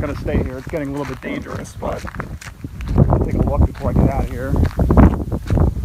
going to stay here. It's getting a little bit dangerous, but I'll take a look before I get out of here.